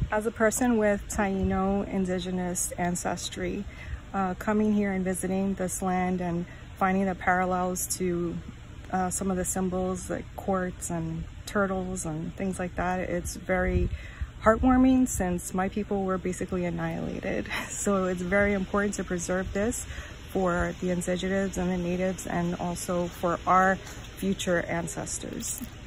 As a person with Taino indigenous ancestry, coming here and visiting this land and finding the parallels to some of the symbols like quartz and turtles and things like that, it's very heartwarming since my people were basically annihilated. So it's very important to preserve this for the indigenous and the natives and also for our future ancestors.